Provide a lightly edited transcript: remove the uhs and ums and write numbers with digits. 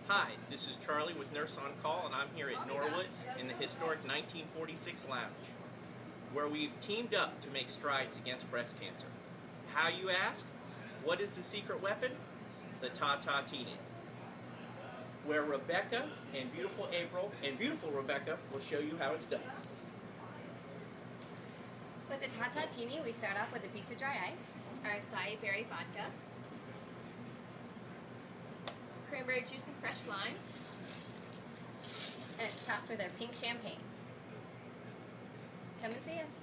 Hi, this is Charlie with Nurse on Call, and I'm here at Norwood's in the historic 1946 Lounge, where we've teamed up to make strides against breast cancer. How, you ask? What is the secret weapon? The Ta-Ta Tini, where Rebecca and beautiful April and beautiful Rebecca will show you how it's done. With the Ta-Ta Tini, we start off with a piece of dry ice, our acai berry vodka, cranberry juice and fresh lime, and it's topped with our pink champagne. Come and see us.